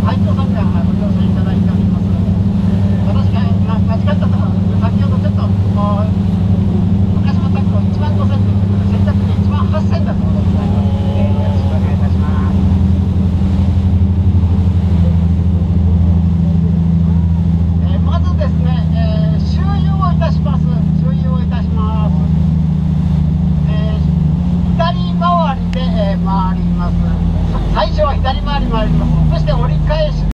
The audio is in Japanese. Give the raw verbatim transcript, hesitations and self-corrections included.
会長さんがご乗車いただいております。私が、まあ、間違ったところ、先ほどちょっと昔のタッグをいちまんごせんということで、先着にいちまんはっせんだということでございます。えー、よろしくお願いいたします。えー、まずですね、えー、周遊をいたします。周遊をいたします。えー、左回りで、えー、回ります。最初は左回り回ります。そして折り返し